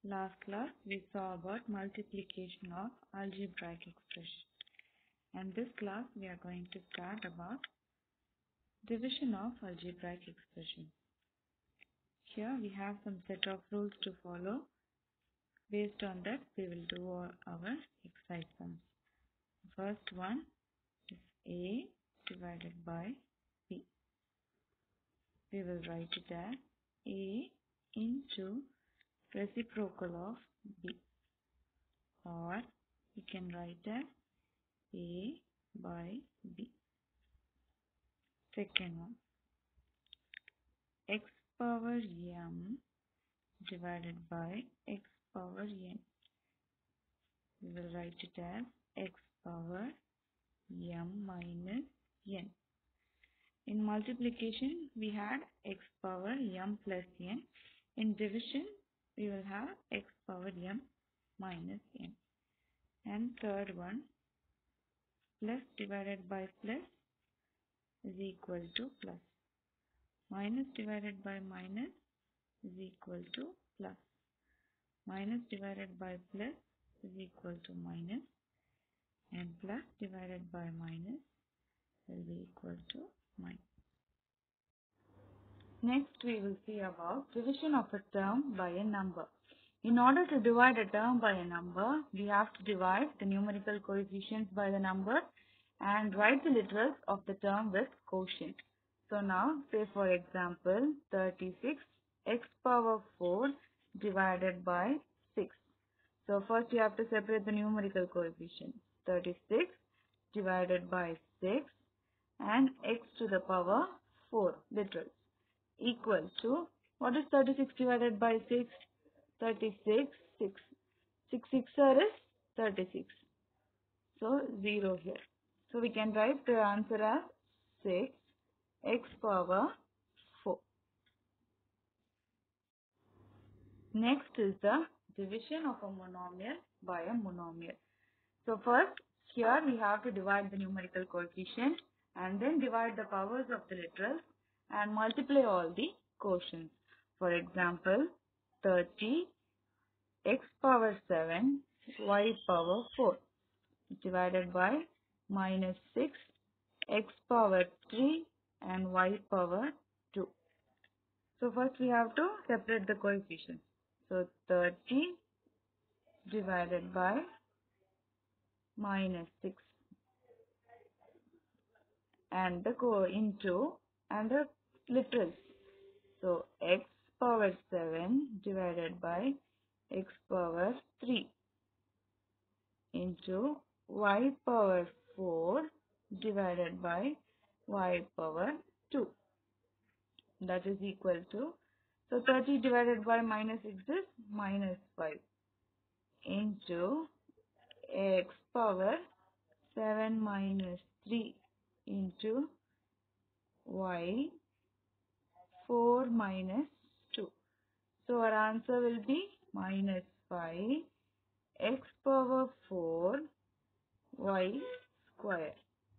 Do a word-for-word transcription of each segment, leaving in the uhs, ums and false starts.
Last class we saw about multiplication of algebraic expression, and this class we are going to start about division of algebraic expression. Here we have some set of rules to follow. Based on that we will do our, our exercise sums. First one is A divided by B. We will write it as A into reciprocal of B, or we can write as A by B. Second one, x power m divided by x power n. We will write it as x power m minus n. In multiplication we had x power m plus n. In division we will have x power m minus n. And third one, plus divided by plus is equal to plus. Minus divided by minus is equal to plus. Minus divided by plus is equal to minus. And plus divided by minus will be equal to minus. Next we will see about division of a term by a number. In order to divide a term by a number, we have to divide the numerical coefficients by the number and write the literals of the term with quotient. So now, say for example, thirty-six x power four divided by six. So first you have to separate the numerical coefficients. thirty-six divided by six and x to the power four literals equal to, what is thirty-six divided by six? thirty-six, six. six six is thirty-six. So zero here. So we can write the answer as six x power four. Next is the division of a monomial by a monomial. So first here we have to divide the numerical coefficient and then divide the powers of the literals and multiply all the quotients. For example, thirty x power seven y power four divided by minus six x power three and y power two. So first we have to separate the coefficients. So thirty divided by minus six and the co into and the literals. So x power seven divided by x power three into y power four divided by y power two. That is equal to, so thirty divided by minus six is minus five into x power seven minus three into y four minus two. So our answer will be minus five x power four y square.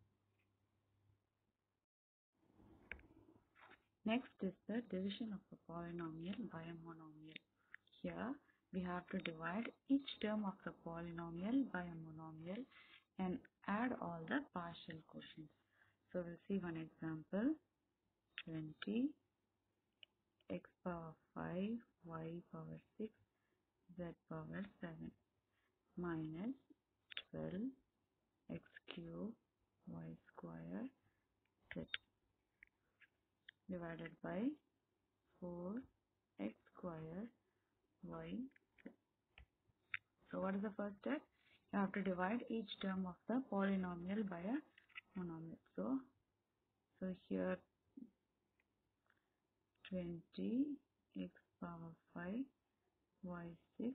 Next is the division of a polynomial by a monomial. Here we have to divide each term of the polynomial by a monomial and add all the partial quotients. So we'll see one example. twenty x power five y power six z power seven minus twelve x cube y square z divided by four x square y z. So what is the first step? You have to divide each term of the polynomial by a monomial. So, so here twenty x power five y six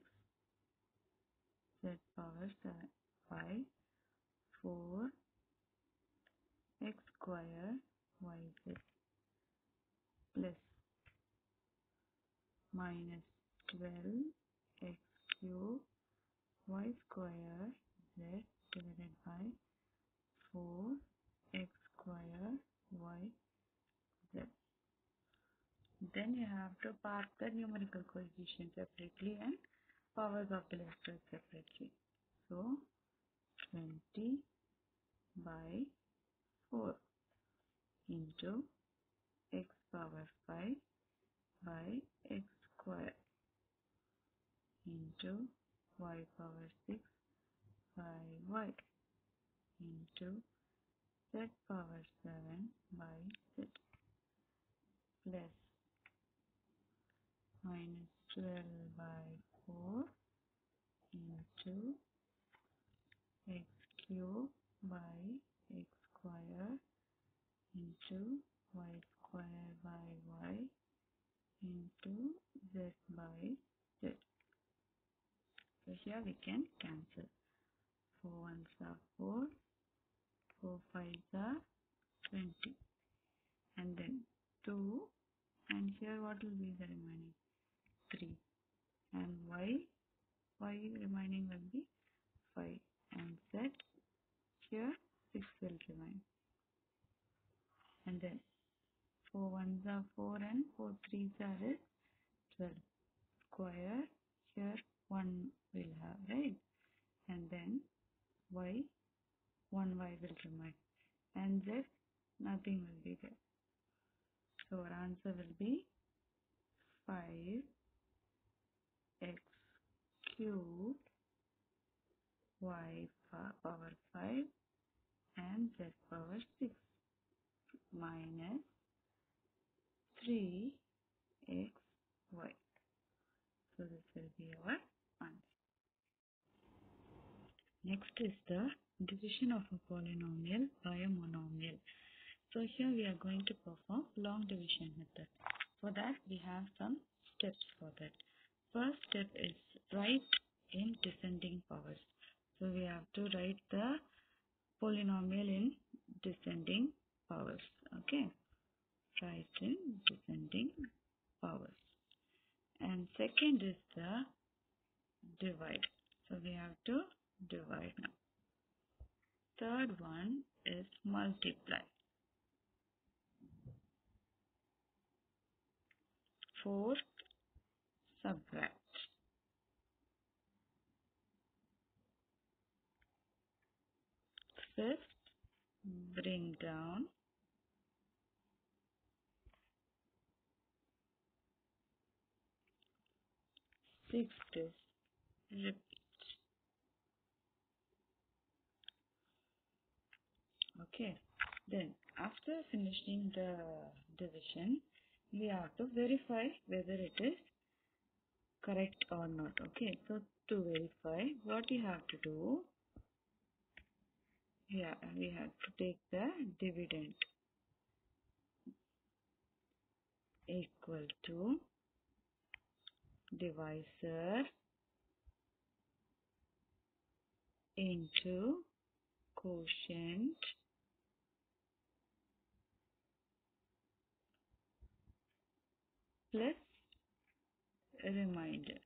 z power seven by four x square y z plus minus twelve x cube y square z divided by four x square y z. Then you have to part the numerical coefficients separately and powers of the left separately. So twenty by four into x power five by x square into y power six by y into z power seven by z plus minus twelve by four into x cube by x square into y square by y into z by z. So here we can cancel. four ones are four, four fives are twenty, and then two, and here what will be the remaining? three, and y, y remaining will be five, and z here six will remain, and then four ones are four and four threes are is twelve. Square here one will have, right? And then y, one y will remain, and z nothing will be there. So our answer will be five x cubed y power five and z power six minus three x y. So this will be our answer. Next is the division of a polynomial by a monomial. So here we are going to perform long division method. For that we have some steps for that. First step is write in descending powers. So we have to write the polynomial in descending powers. Okay, write in descending powers. And second is the divide. So we have to divide now. Third one is multiply. Fourth, subtract. Fifth, bring down. Sixth is repeat. Okay, then after finishing the division, we have to verify whether it is correct or not. Okay, so to verify, what you have to do, yeah, we have to take the dividend equal to divisor into quotient plus remainder.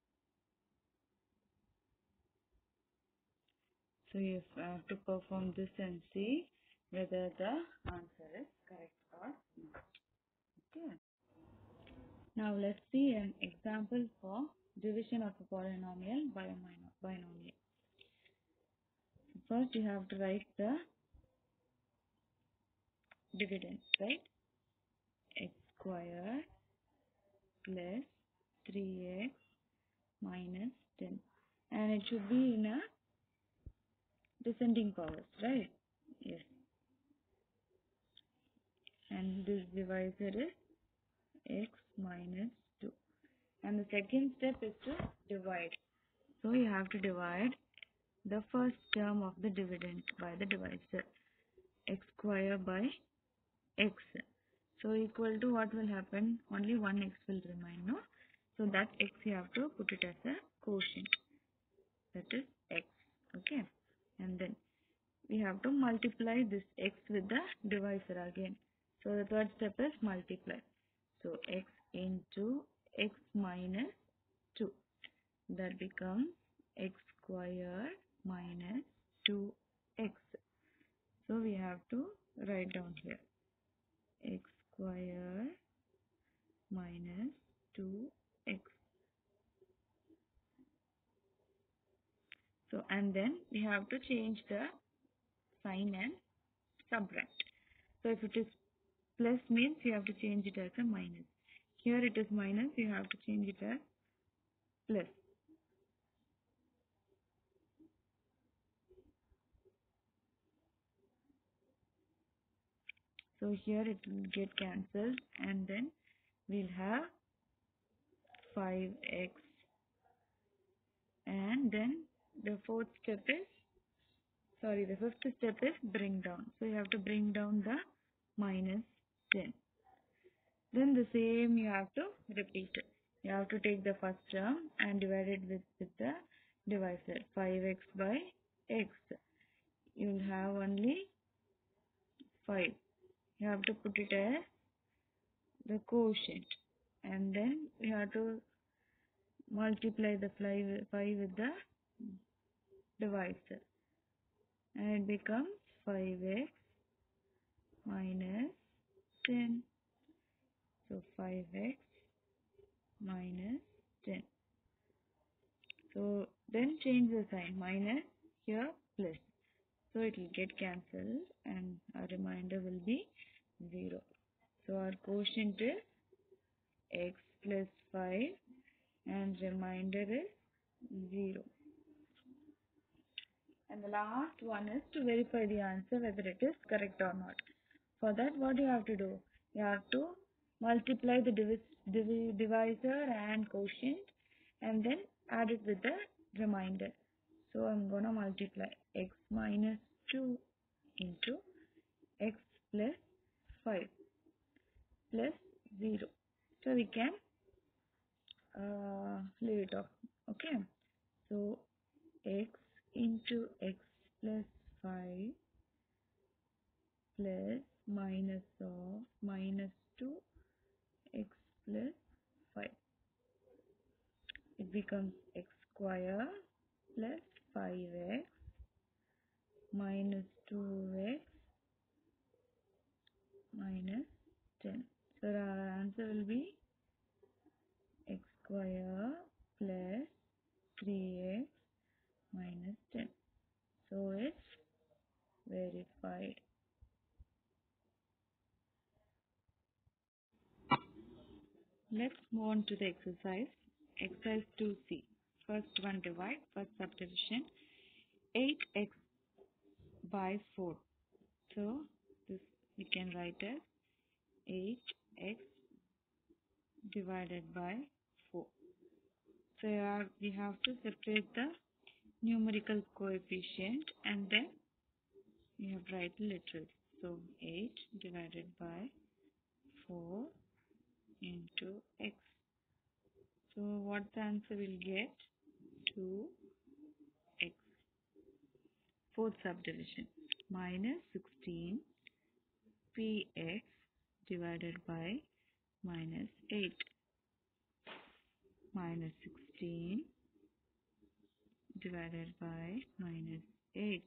So you have to perform this and see whether the answer is correct or not. Okay. Now let's see an example for division of a polynomial by a binomial. First you have to write the dividends, right? X square plus three x minus ten, and it should be in a descending powers, right? Yes. And this divisor is x minus two. And the second step is to divide. So you have to divide the first term of the dividend by the divisor, x square by x. So equal to what will happen? Only one x will remain, no? So that x you have to put it as a quotient. That is x. Okay. And then we have to multiply this x with the divisor again. So the third step is multiply. So x into x minus two. That becomes x square minus two x. So we have to write down here x square minus two x. So, and then we have to change the sign and subtract. So if it is plus means you have to change it as a minus. Here it is minus, you have to change it as plus. So here it will get cancelled, and then we'll have five x, and then the fourth step is, sorry, the fifth step is bring down. So you have to bring down the minus ten. Then the same you have to repeat it. You have to take the first term and divide it with, with the divisor, five x by x. You will have only five. You have to put it as the quotient, and then you have to multiply the five with the divisor, and it becomes five x minus ten. So five x minus ten. So then change the sign, minus here plus. So it will get cancelled and our remainder will be zero. So our quotient is x plus five and remainder is zero. And the last one is to verify the answer whether it is correct or not. For that, what you have to do? You have to multiply the divis divi divisor and quotient and then add it with the remainder. So I'm gonna multiply x minus two into x plus five plus zero. So we can uh, leave it off. Okay. So x into x plus five plus minus of minus two x plus five. It becomes x square plus five x minus two x minus ten. So our answer will be x square plus three x minus ten. So it's verified. Let's move on to the exercise. Exercise two C. First one, divide. First subdivision, eight x by four. So this we can write as eight x divided by four. So here we have to separate the numerical coefficient and then we have to write the literals. So eight divided by four into x. So what the answer will get? two x. Fourth subdivision, minus sixteen px divided by minus eight. Minus sixteen divided by minus eight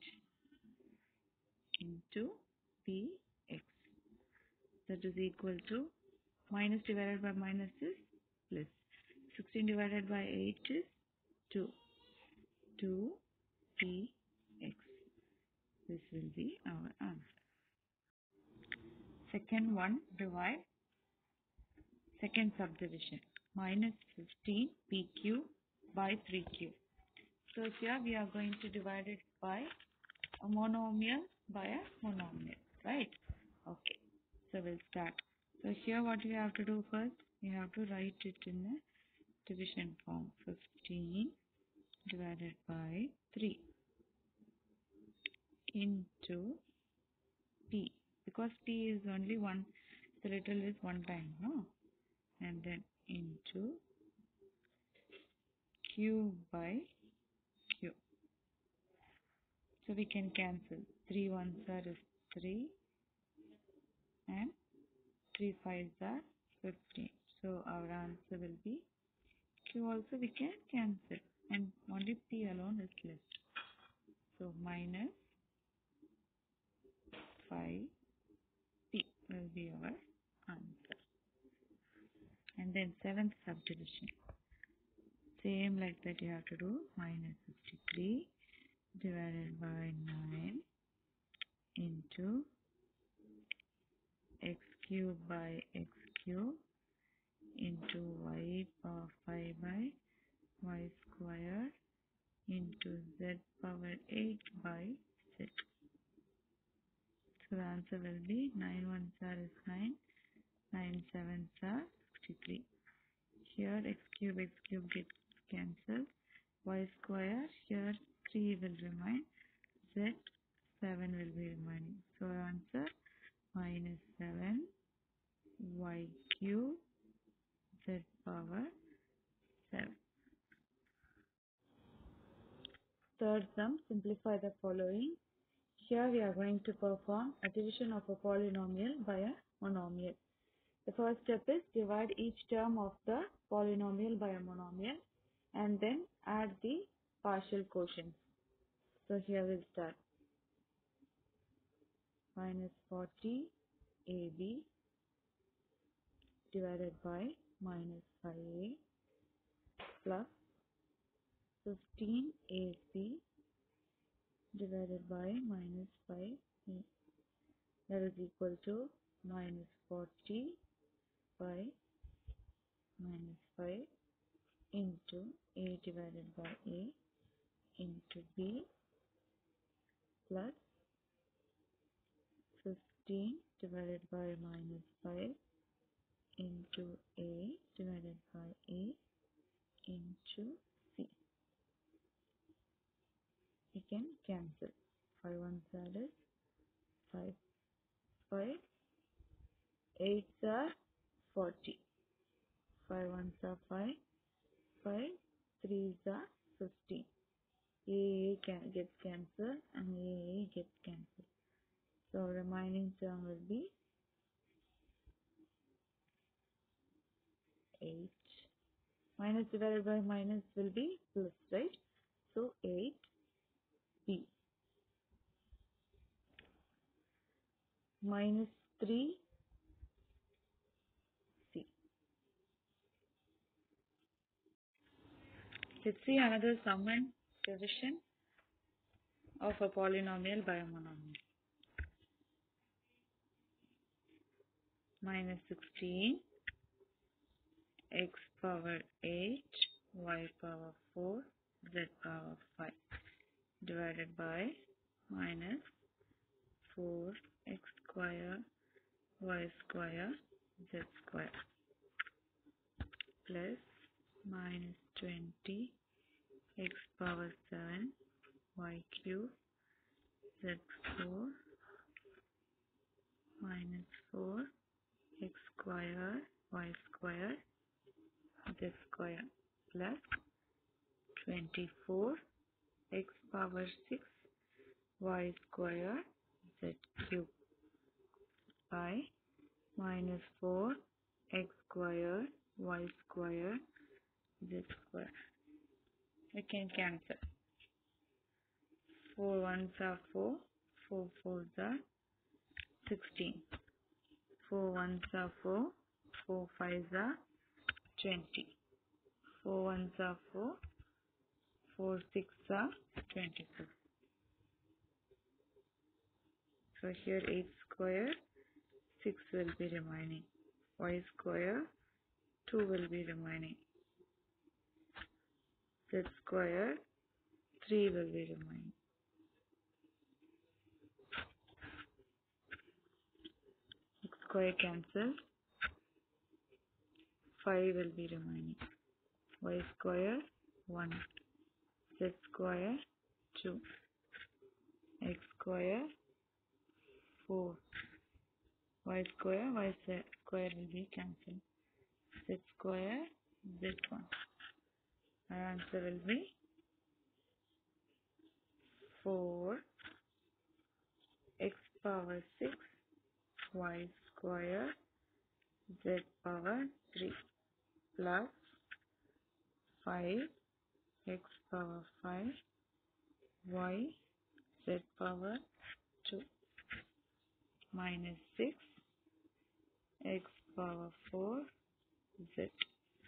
into px. That is equal to, minus divided by minus is plus. sixteen divided by eight is two. two px. This will be our answer. Second one, divide. Second subdivision, minus fifteen pq by three q. So here we are going to divide it by a monomial by a monomial, right? Okay, so we'll start. So here what we have to do first, we have to write it in a division form. fifteen divided by three into p, because p is only one, the little is one time, no? And then into q by q. So we can cancel. three ones are is three and three fives are fifteen. So our answer will be q also we can cancel and only p alone is left. So minus five p will be our answer. And then seventh subdivision. Same like that you have to do, minus fifty-three divided by nine into x cube by x cube into y power five by y square into z power eight by z. So the answer will be nine ones are is nine, nine sevens are sixty-three. Here x cube x cube gets cancelled, y square, here three will remain, z seven will be remaining. So answer minus seven y cube z power seven. Third sum, simplify the following. Here we are going to perform a division of a polynomial by a monomial. The first step is divide each term of the polynomial by a monomial and then add the partial quotients. So here we'll start. Minus forty A B divided by minus five A plus fifteen A C divided by minus five A. That is equal to minus forty by minus five into A divided by A into B plus fifteen divided by minus five into A divided by A into C. We can cancel. five ones are five, five, eights are forty. five ones are five, five, threes are fifteen. A A can gets cancelled and A A gets cancelled. So remaining term will be eight. Minus divided by minus will be plus, right? So eight B minus three C. Let's see another sum and division of a polynomial by a monomial. Minus sixteen x power eight y power four z power five divided by minus four x square y square z square plus minus twenty x power seven y cube z four minus four x square y square z square plus twenty-four x power six y square z cube by minus four x square y square z square. We can cancel. four ones are four, four fours are sixteen. four ones are four, four fives are twenty. four ones are four, four sixes are twenty-six. So here eight square, six will be remaining. Y square, two will be remaining. Z square, three will be remaining. X square cancelled, five will be remaining. Y square, one. Z square, two. X square, four. Y square, Y square will be cancelled. Z square, Z one. Our answer will be four x power six y square z power three plus five x power five y z power two minus six x power four z.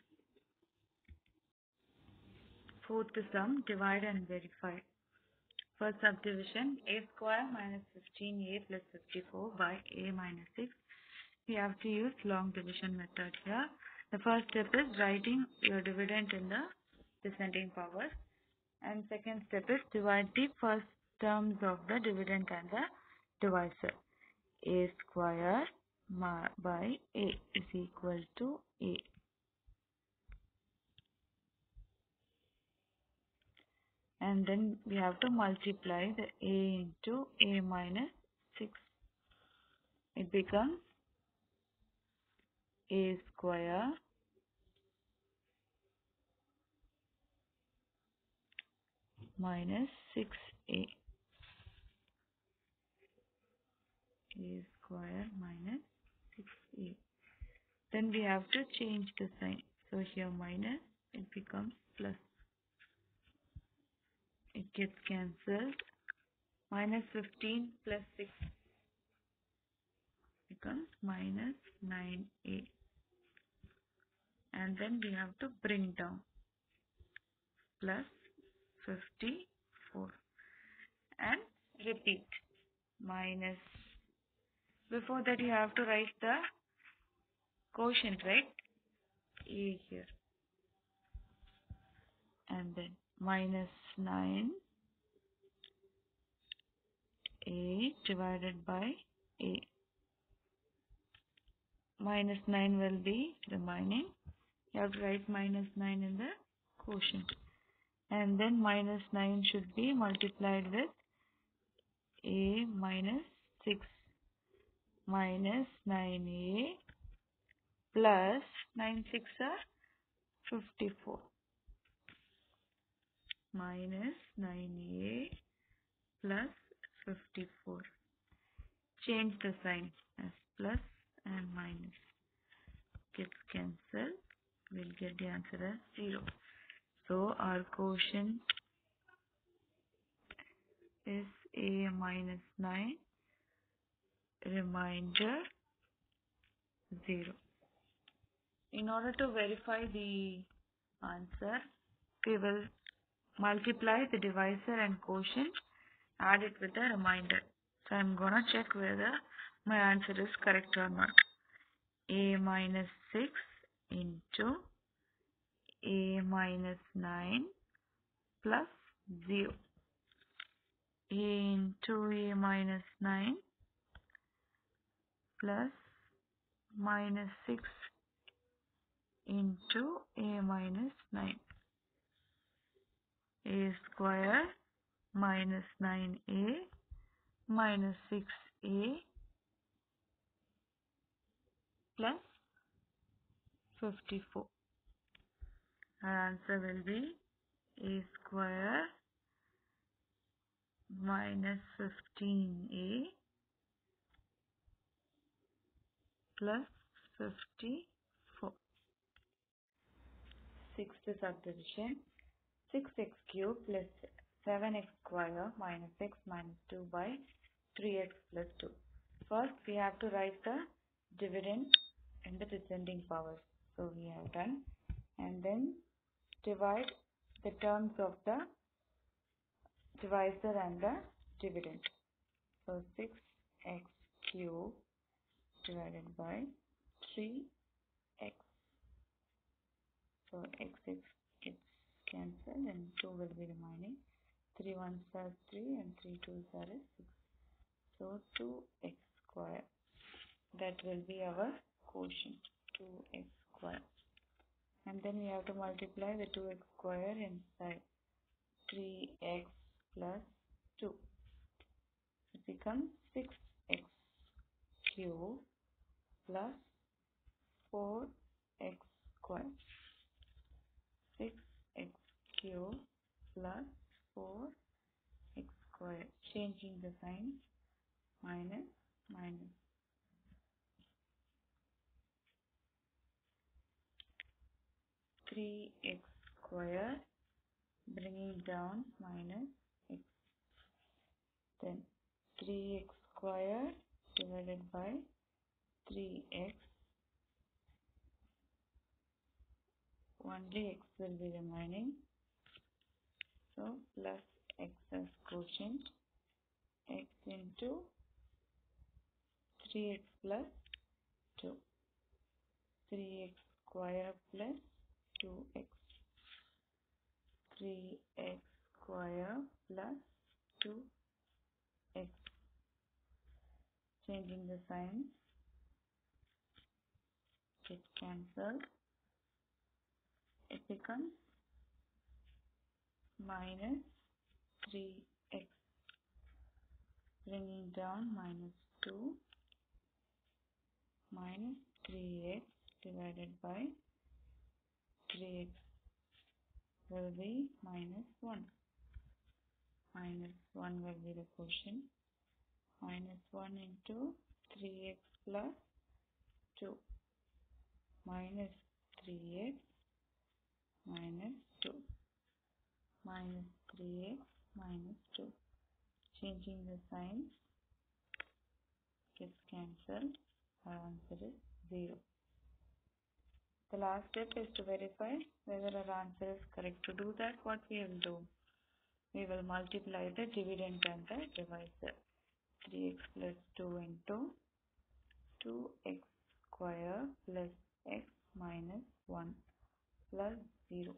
Fourth sum, divide and verify. First subdivision, a square minus fifteen a plus fifty-four by a minus six. We have to use long division method here. The first step is writing your dividend in the descending powers. And second step is divide the first terms of the dividend and the divisor. A square by a is equal to a. And then we have to multiply the a into a minus six. It becomes a square minus six a. A square minus six a. Then we have to change the sign. So here minus, it becomes plus. It gets cancelled. Minus fifteen plus six becomes minus nine a. And then we have to bring down plus fifty-four. And repeat. Minus. Before that you have to write the quotient, right? A here. And then minus nine a divided by a. Minus nine will be remaining. You have to write minus nine in the quotient. And then minus nine should be multiplied with a minus six. Minus nine a plus nine six are fifty-four. Minus nine a plus fifty-four. Change the sign as plus and minus. Gets cancelled. We'll get the answer as zero. So our quotient is a minus nine. Remainder zero. In order to verify the answer, we will multiply the divisor and quotient, add it with the remainder. So I'm gonna check whether my answer is correct or not. A minus six into a minus nine plus zero. A into a minus nine plus minus six into a minus nine. A square minus nine a minus six a plus fifty-four. Our answer will be a square minus fifteen a plus fifty-four. Sixth subdivision, six x cube plus seven x square minus x minus two by three x plus two. First we have to write the dividend in the descending powers. So we have done, and then divide the terms of the divisor and the dividend. So six x cube divided by three x. So x x gets cancelled and two will be remaining. three ones are three and three twos are six. So two x square. That will be our quotient, two x square. And then we have to multiply the two x square inside three x plus two. It becomes six x cube plus four x square. six x cube plus four x square. Changing the sign, minus minus. three x square, bringing down minus x. Then three x square divided by three x. Only x will be remaining. So plus x as quotient, x into three x plus two, three x square plus two x, three x square plus two x. Changing the signs, it cancels. It becomes minus three x, bringing down minus two, minus three x divided by three x will be minus one. Minus one will be the quotient. Minus one into three x plus two, minus three x minus two, minus three x minus two. Changing the signs, gets cancelled. Our answer is zero. The last step is to verify whether our answer is correct. To do that, what we will do? We will multiply the dividend and the divisor. three x plus two into two x square plus x minus one plus zero.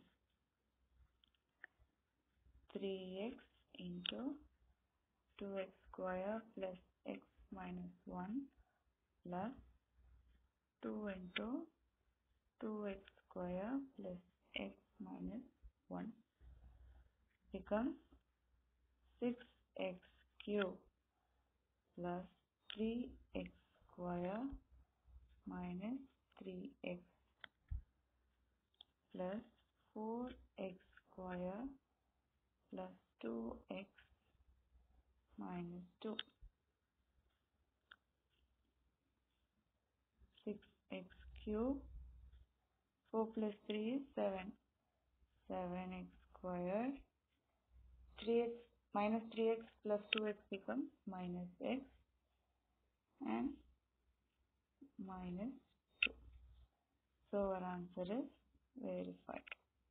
three x into two x square plus x minus one plus two into two x square plus x minus one becomes six x cubed plus three x square minus three x plus four x square plus two x minus two. six x cubed, four plus three is seven. seven x square, three x minus three x plus two x becomes minus x and minus two. So our answer is verified.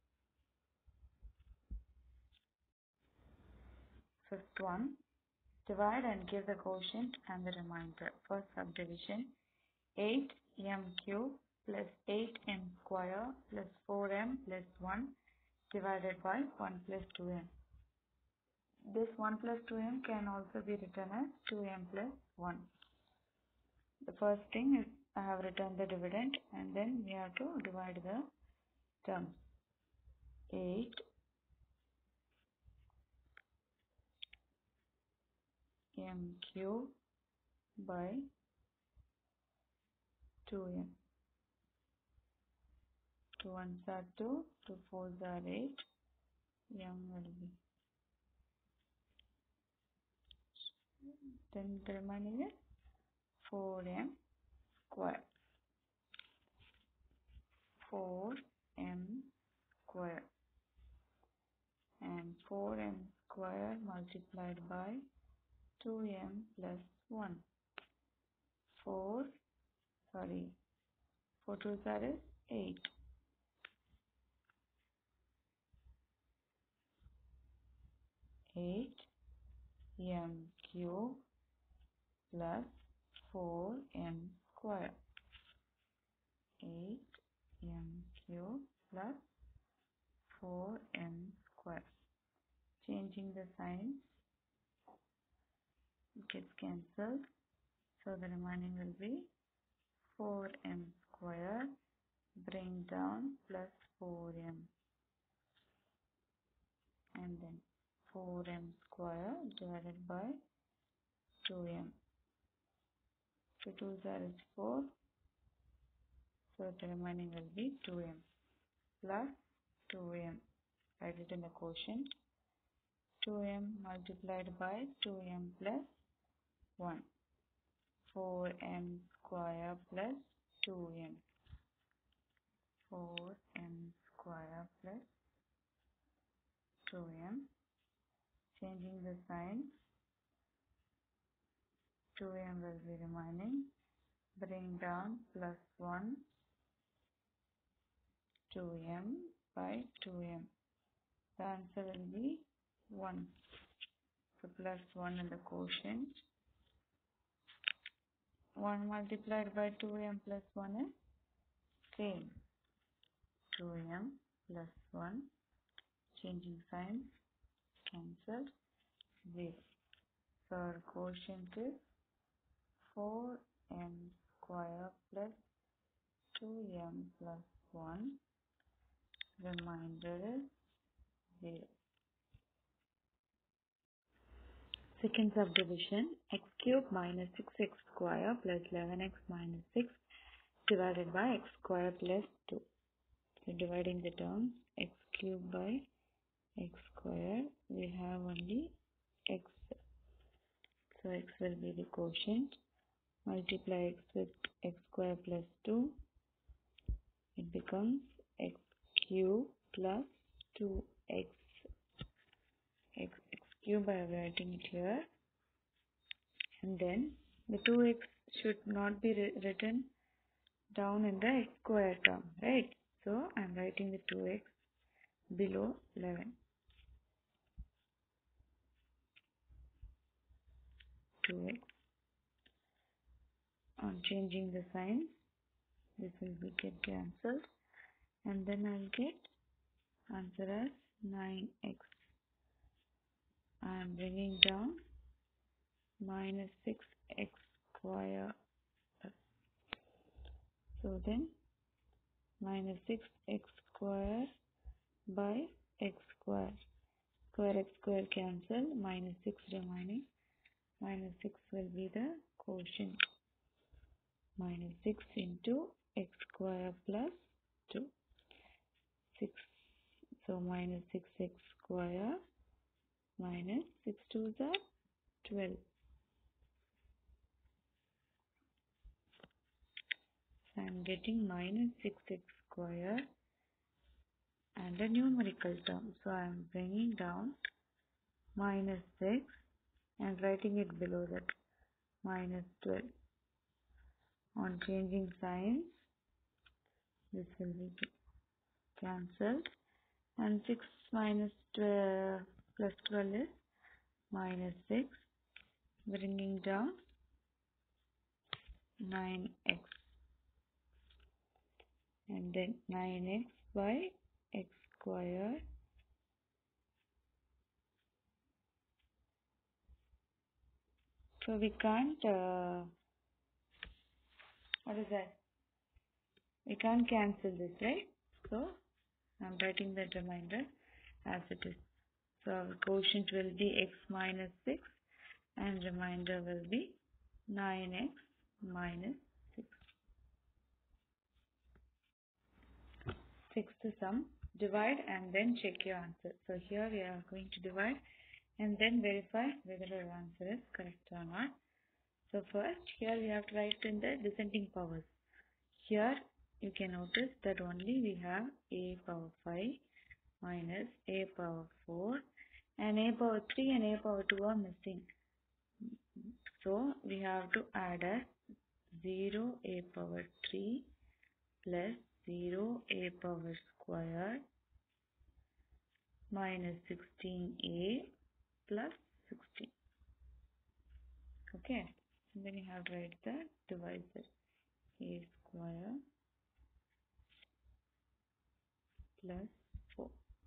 Fifth one, divide and give the quotient and the remainder. First subdivision, eight m cubed plus eight m square plus four m plus one divided by one plus two m. This one plus two m can also be written as two m plus one. The first thing is I have written the dividend and then we have to divide the terms. eight m cubed by two m. two ones are two, two fours are eight, m will be. Then the remaining is four m square. four m square. And four m square multiplied by two m plus one. four, sorry, four twos are eight. eight m cubed plus four m square. eight m cubed plus four m square. Changing the signs, it gets cancelled. So the remaining will be four m square, bring down plus four m. And then four m square divided by two m. two twos are four. So the remaining will be two m plus two m. Write it in the quotient. two m multiplied by two m plus one. four m square plus two m. four m square plus two m. Changing the sign, two m will be remaining. Bring down plus one, two m by two m. The answer will be one. So plus one in the quotient. one multiplied by two m plus one is same. two m plus one. Changing signs. Cancelled. zero. So our quotient is four m square plus two m plus one. Remainder is zero. Second subdivision, x cube minus six x square plus eleven x minus six divided by x square plus two. So dividing the terms, x cube by x square, we have only x. So x will be the quotient. Multiply x with x square plus two. It becomes x cube plus two x. X, x cube, I am writing it here. And then the two x should not be written down in the x square term, right? So I am writing the two x below eleven. two x. On changing the sign, this will be get cancelled, and then I'll get answer as nine x. I am bringing down minus six x square. So then minus six x square by x square. Square x square cancel, minus six remaining. Minus six will be the quotient. Minus six into x square plus two. six. So minus six x square minus six twos are twelve. So I am getting minus six x square and a numerical term. So I am bringing down minus six and writing it below that, minus twelve. On changing signs, this will be cancelled, and six minus twelve plus twelve is minus six, bringing down nine x, and then nine x by x square so we can't uh, what is that, we can't cancel this, right? So I'm writing that reminder as it is. So our quotient will be x minus six and remainder will be nine x minus six. Sixth sum, divide and then check your answer. So here we are going to divide and then verify whether our answer is correct or not. So first here we have to write in the descending powers. Here you can notice that only we have a power five minus a power four and a power three and a power two are missing. So we have to add as zero a power three plus zero a power square minus sixteen a plus sixteen. Okay, and then you have to write the divisor, a square plus four.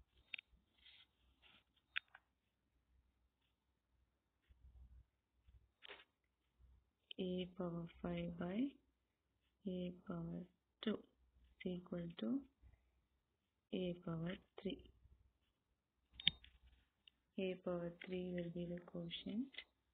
A power five by a power two is equal to a power three. A power three will be the quotient.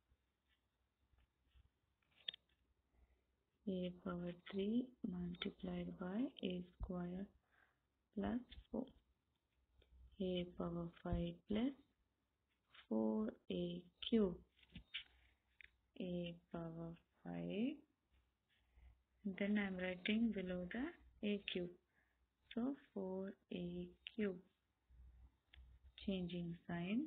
A power three multiplied by a square plus four. A power five plus four a cube. A power five. Then I am writing below the a cube. So four a cube. Changing signs,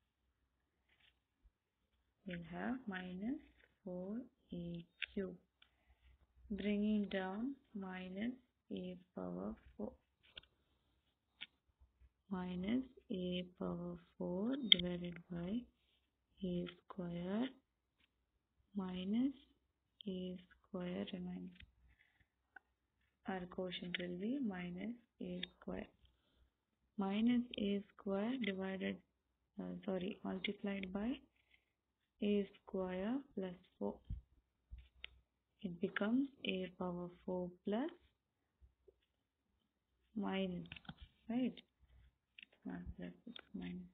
we'll have minus four a cube. Bringing down minus a power four. Minus a power four divided by a square minus a square remains. Our quotient will be minus a square. Minus a square divided, uh, sorry, multiplied by a square plus four. It becomes a power four plus minus, right? Not plus, it's minus.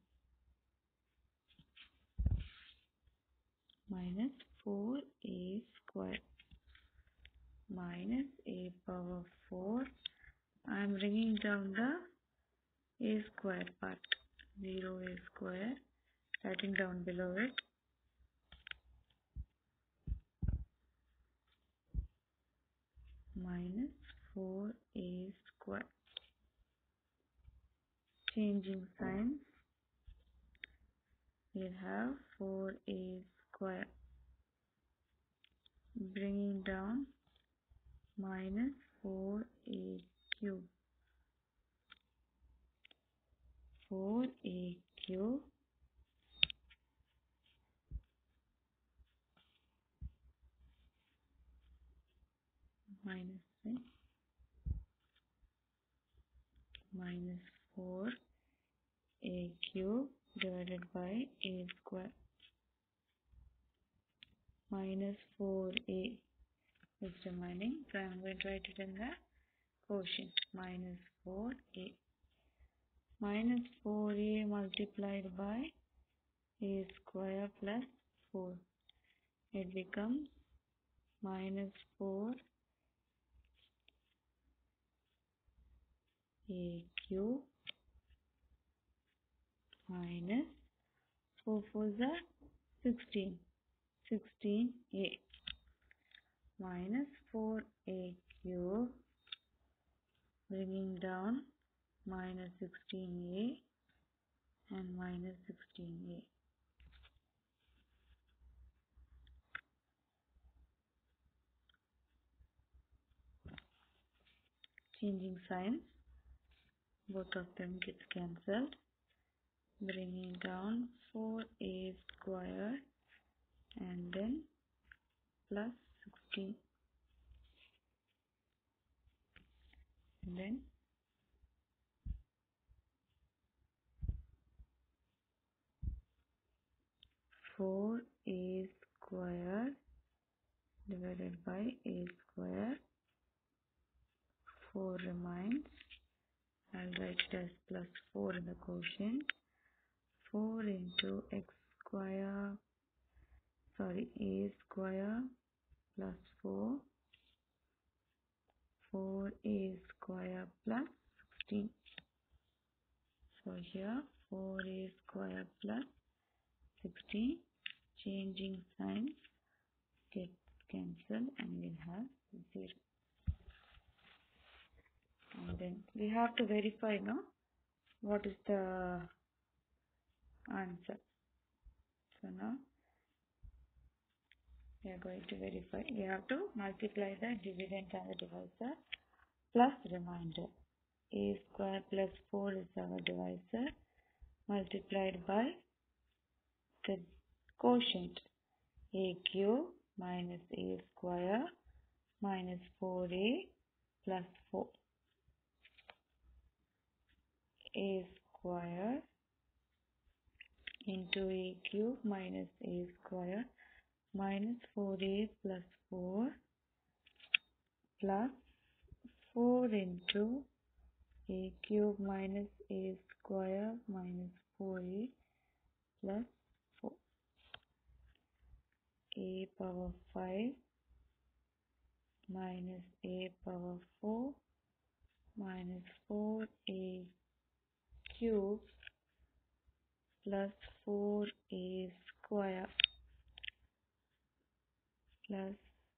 Minus four a square minus a power four. I am bringing down the a square part. zero a square. Writing down below it. Minus four a square. Changing signs. We have four a square. Bringing down minus four a cube. four a cube minus right? minus four a cube divided by a square. Minus four a is remaining, so I am going to write it in the quotient. Minus four a. Minus four a multiplied by a square plus four. It becomes minus four a cube minus four fours are sixteen. sixteen a minus four a cube, bringing down minus sixteen a and minus sixteen a. Changing signs, both of them gets cancelled, bringing down four a square and then plus sixteen, and then four a square divided by a square. four remains. I'll write it as plus four in the quotient. four into x square, sorry, a square plus four. four a square plus sixteen. So here four a square plus sixteen. Changing signs get cancelled and we'll have zero. And then we have to verify now what is the answer. So now we are going to verify. We have to multiply the dividend and the divisor plus remainder. A square plus four is our divisor multiplied by the quotient a cube minus a square minus four a plus four. A square into a cube minus a square minus four a plus four plus four into a cube minus a square minus four a plus four. A power five minus a power four minus four a cube plus four a square plus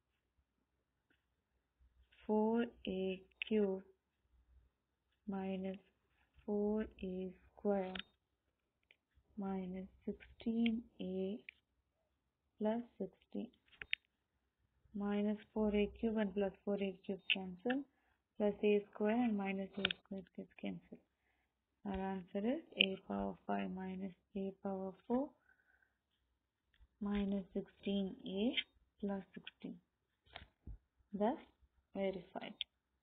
four a cube minus four a square minus sixteen a plus sixteen. Minus four a cube and plus four a cube cancel, plus a square and minus a square gets cancelled. Our answer is a power five minus a power four minus sixteen a plus sixteen. Thus verified.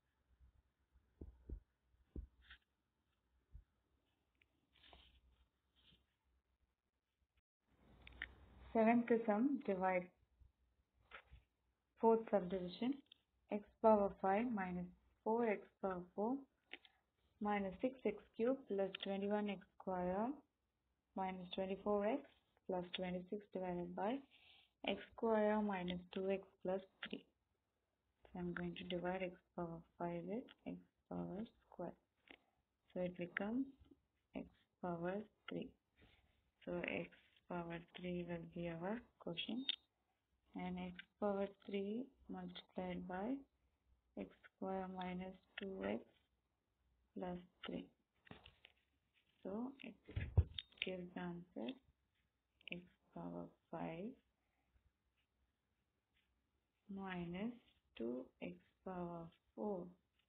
Seventh sum, divide. Fourth subdivision, x power five minus four x power four minus six x cubed plus twenty-one x square minus twenty-four x plus twenty-six divided by x square minus two x plus three. So I'm going to divide x power five with x power square. So it becomes x power three. So x power three will be our quotient, and x power three multiplied by x square minus two x plus three. So it gives the answer x power five minus two x power four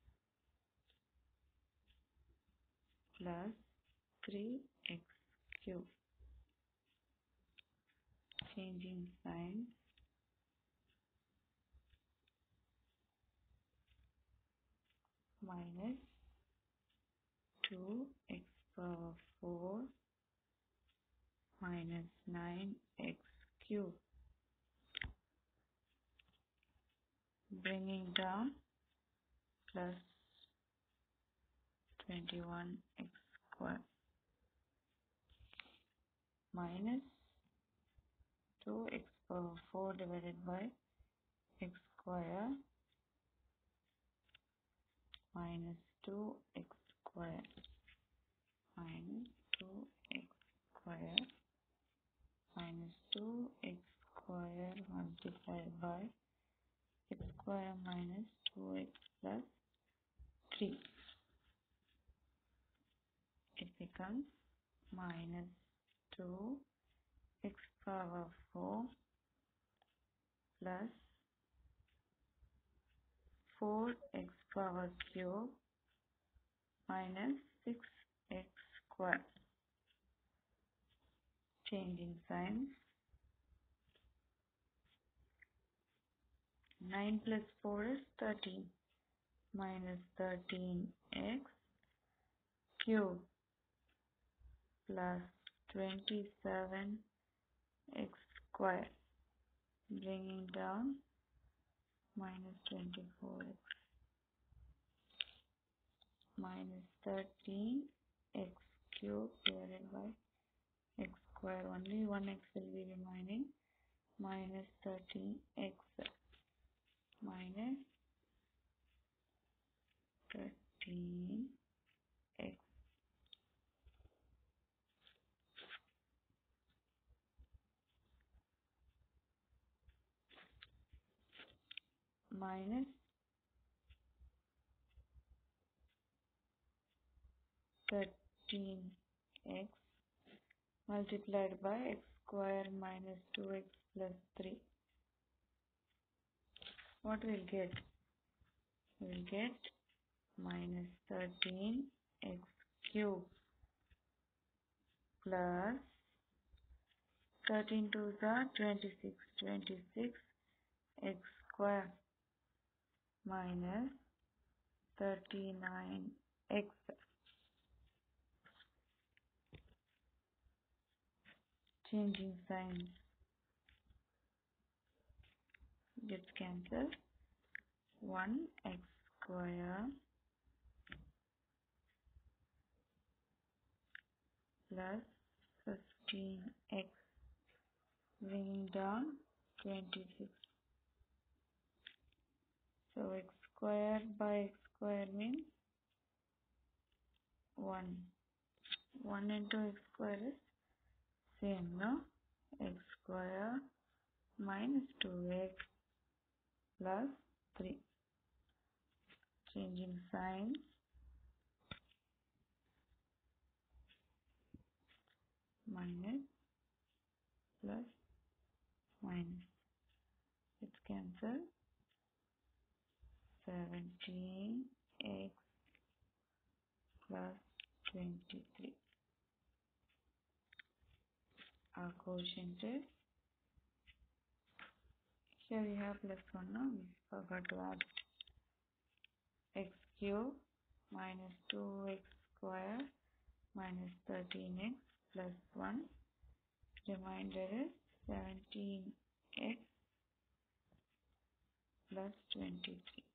plus three x cubed. Changing sign, minus two x power four minus nine x cubed, bringing down plus twenty-one x squared minus two x power four divided by x square minus two x square minus two x square minus two x square multiplied by x square minus two x plus three. It becomes minus two x power four plus four x power cube minus six x square. Changing signs, nine plus four is thirteen, minus thirteen x cube plus twenty-seven x square, bringing down minus twenty-four x minus thirteen x cube divided by x square. Only one x will be remaining, minus thirteen x minus thirteen x minus thirteen x multiplied by x square minus two x plus three. What we'll get? We'll get minus thirteen x cube plus thirteen twos are twenty-six, twenty-six x square minus thirty-nine x. Changing signs, gets cancelled. one x square plus fifteen x, bringing down twenty-six. So x square by x square means one. one into x square is same, no? X square minus two x plus three. Changing signs, minus plus minus. It's cancelled. seventeen x plus twenty-three. Our quotient is Here we have plus one, no? We forgot to add x cube minus two x square minus thirteen x plus one. Remainder is seventeen x plus twenty-three.